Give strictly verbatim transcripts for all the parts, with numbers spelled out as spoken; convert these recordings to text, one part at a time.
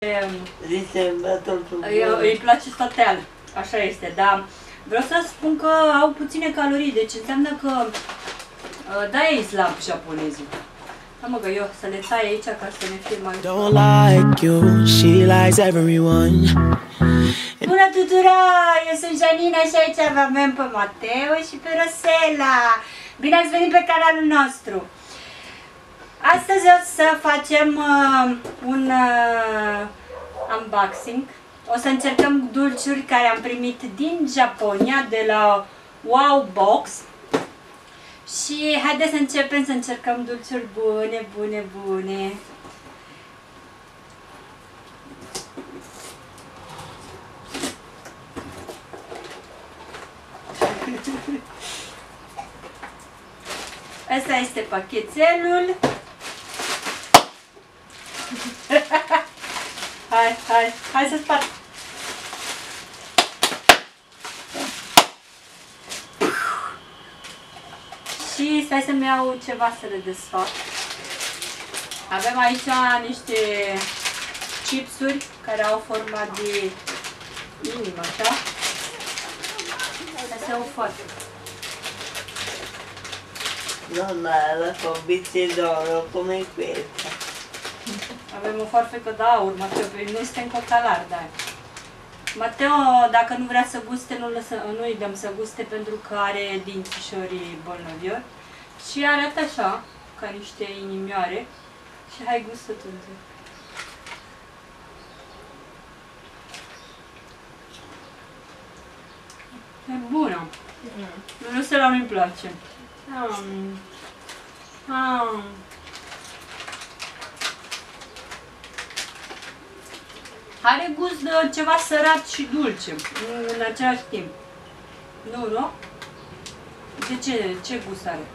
Îi, îi place stateal, așa este, dar vreau să spun că au puține calorii, deci înseamnă că da, e slab japonezii. Da, mă, că eu să le tai aici ca să ne fie mai ușor. Bună tuturor! Eu sunt Janina și aici avem pe Mateo și pe Rosela. Bine ați venit pe canalul nostru! Astăzi o să facem uh, un uh, unboxing. O să încercăm dulciuri care am primit din Japonia, de la Wow Box. Și haideți să începem să încercăm dulciuri bune, bune, bune. Asta este pachetelul. Hai, hai, hai să spart. Și stai să-mi iau ceva să le desfac. Avem aici niște chipsuri care au forma de inimă, așa. Hai să iau foarte. Non ha la combiție d'oro come questa. Avem o foarfecă de aur, Mateo, pe noi suntem cocalari, da. Mateo, dacă nu vrea să guste, nu îi dăm să guste pentru că are dințișorii bolnavi. Și arată așa, ca niște inimioare. Și hai gustă tu. E bună. Mm. Rosela nu-i place. Um. Um. Are gust de ceva sărat și dulce în același timp. Nu, nu? De ce? Ce gust are?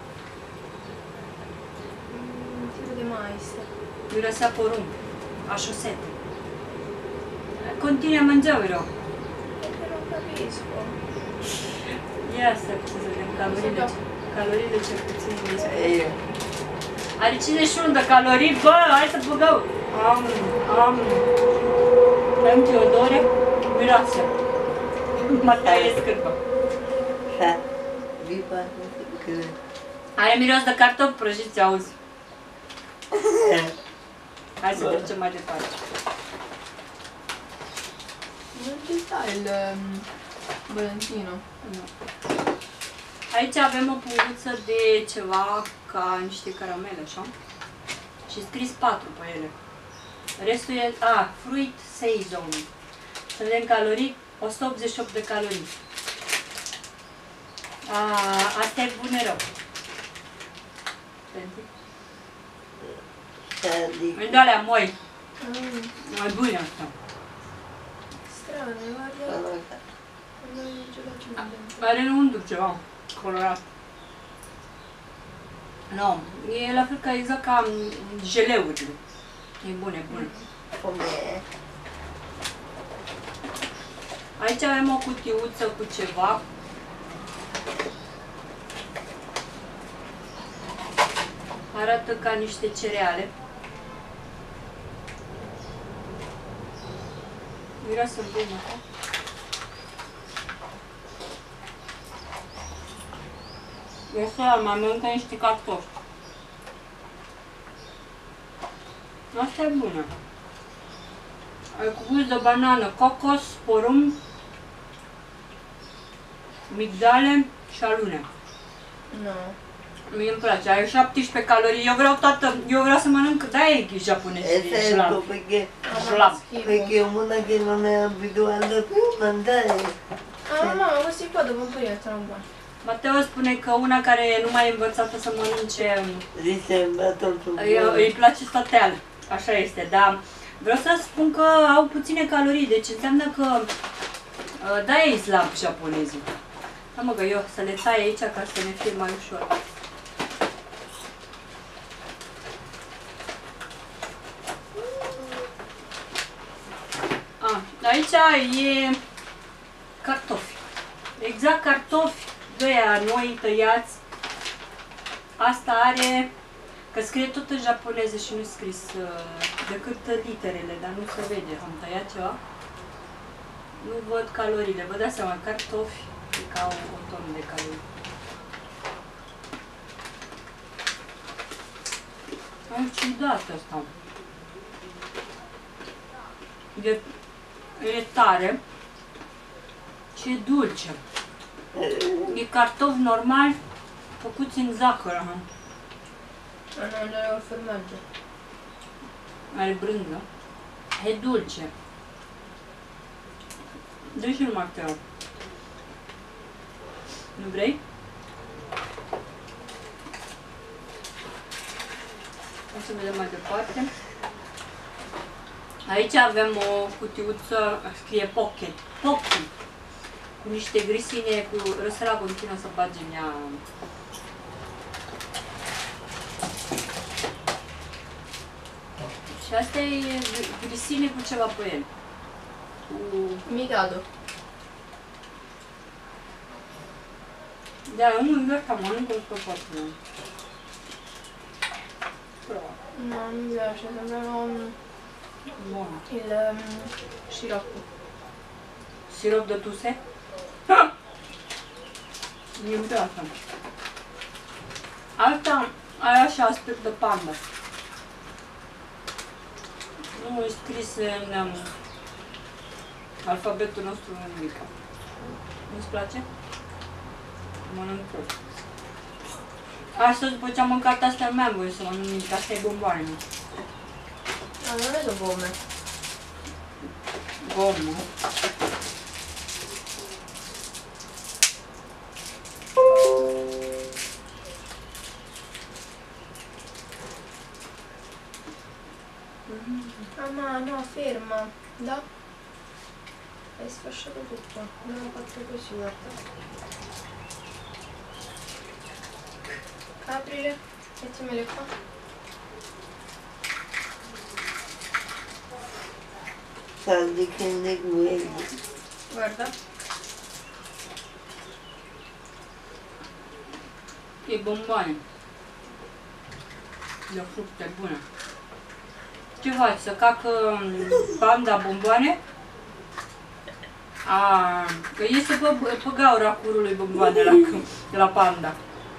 Tipo de mais. Miroase a porumb, a șosete. Continua a mangia, vero? Perché non capisco. Ia să vedem calorile, calorile cel puțin. E io. Are cincizeci și unu de calorii, bă, hai să băgăm! Am, am... Am Teodore, miroase. Mateo e scârbă. Ha, vi fa că... Are miros de cartofi prăjiți, auzi. Hai să trecem mai departe. Non ci sta il um, Valentino. Nu. Aici avem o punguță de ceva ca niște caramele, așa. Și scris patru pe ele. Restul e, a, fruit seizon. Să vedem calorii, o sută optzeci și opt de calorii. A, asta e bune rău. Vând alea moi. Mm. Mai bune asta. Strano, guarda. Non ho giocato niente. Are înăuntru ceva colorat. Nu, e la fel ca exact ca geleurile. E bune, bune. Com'è? Aici avem o cutiuță cu ceva. Arată ca niște cereale. Miroase bine. Este mai mănâncă niște cartofi. Asta e bună. Are cu gust de banană, cocos, porumb, migdale și alune. No. Mie îmi place, are șaptesprezece calorii. Eu vreau toată, eu vreau să mănânc, da, e japonez, e slab. Perché, Slab. perché una che non è abituata più a mangiare. Ah, mamma, questi qua dopo un po' diventano buoni. Mateo spune că una care nu mai e învățată să mănânce, Gli sembra troppo îi, buono. îi place stateal, așa este, dar vreau să spun că au puține calorii, deci înseamnă că da, e slab japonezii. Da, mă, că eu să le tai aici ca să ne fie mai ușor. A, aici e cartofi. Exact cartofi de aia noi tăiați. Asta are, că scrie tot în japoneză și nu scris uh, decât literele, dar nu se vede. Am tăiat ceva. Nu văd calorile. Vă dați seama, cartofi e ca o tonă de calorii. Am ciudat asta. E, e tare și e dulce. E cartofi normal făcuți în zahăr. Nu, nu are formaggio. Are brânză. E dulce. Dă și numai Mateo. Nu vrei? O să vedem mai departe. Aici avem o cutiuță, scrie pocket, pocket, cu niște grisine, cu Răsăla continuă să bage în ea. Și asta e grisine cu ceva pe el. Cu... Migado. Da, eu nu ăsta mănânc o foarte. Prova. No, non mi piace, sembrano Buono. il um, sciroppo. Sirop de tuse? Ha! Mie îmi place asta. Asta are așa aspect de panda. Nu e scris în um, alfabetul nostru în nimic. Nu-ți place? Mănânc tot. Astăzi, după ce am mâncat astea, nu mai am voie să mănânc nimic. Asta e bomboane. No, non le so come. Gomă. Mamma, no, ferma. Da? Hai sfasciato tutto. Non ho fatto così, guarda. Aprile, mettimele qua. Saldi che ne guardi. Guarda. E bomboane. De fructe bune. Ce faci? Să cacă panda bomboane? A, că iese pe, pe gaura curului bomboane la, la panda.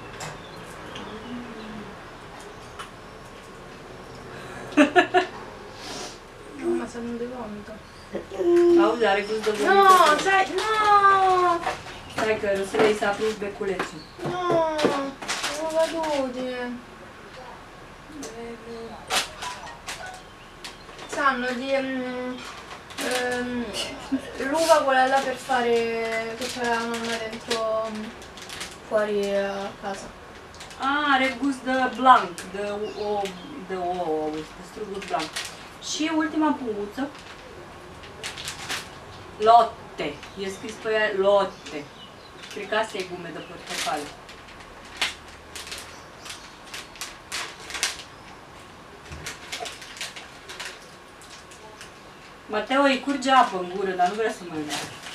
Mamma, sa non di vomito. Auzi, are gust de vomito. No, sai, no! Stai că Răsălei s-a prins beculețul. No, sono cadute. Sanno di um, um, l'uva quella là per fare che c'era la mamma dentro um, fuori a casa. A, are gust de blanc, de o, de o, de struguri blanc. Și ultima punguță. Lotte. E scris pe ea Lotte. Cred că asta e gume de portocale. Mateo îi curge apă în gură, dar nu vrea să mănânce.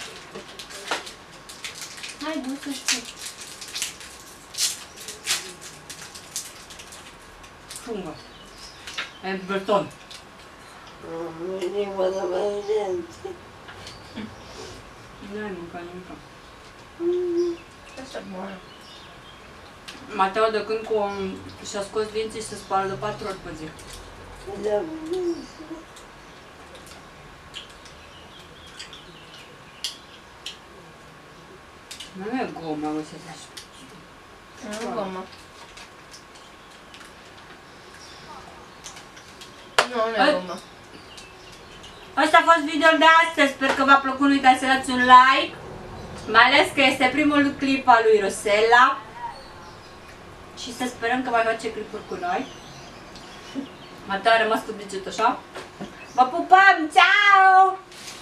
Hai, du să știu. Fungă. E beton. Non venivo da niente. Nu ai mâncat nimic. Questa è buona. Mateo de când cu și-a scos dinții și se spală de patru ori pe zi. Da, Nu e gomă, o să zici. Non è gomma. No, non è Eh. gomma. Asta a fost videoul de astăzi, sper că v-a plăcut, nu uitați să dați un like, mai ales că este primul clip al lui Rosella și să sperăm că mai face clipuri cu noi. Mateo a rămas cu degetul așa. Vă pupăm, ceau!